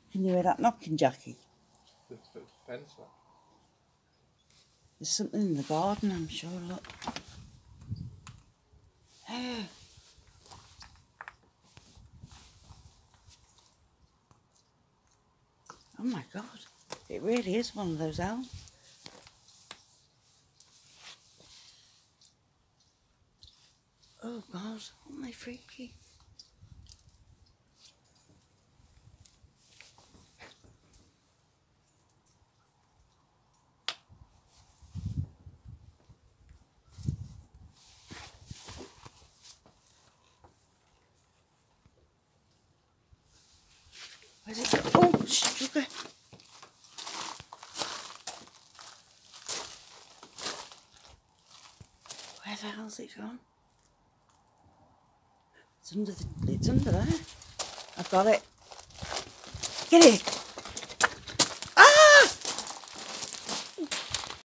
Can you hear that knocking, Jackie? The fence knock. There's something in the garden, I'm sure, look. Oh my God, it really is one of those owls. Oh God, aren't they freaky? Where's it go? Oh, sugar. Where the hell's it gone? It's under there. I've got it. Get it.